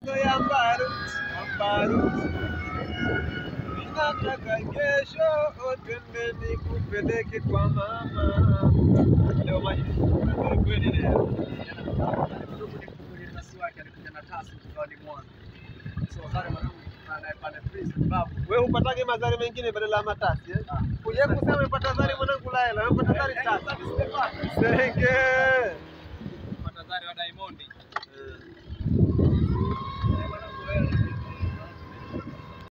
ya mbaru. Ninataka kesho twende nikupeleke kwa mama. Leo maji kweli leo. Ndugu nikukulia nasi wake alikuja na tasi mkoani Mwanza. So sare mwanangu pale freeze babu. Wewe upatake mazari mengine badala ya matasi eh? Kuja kusema upata zari mwanangu la hela, upata zari tasa. Senge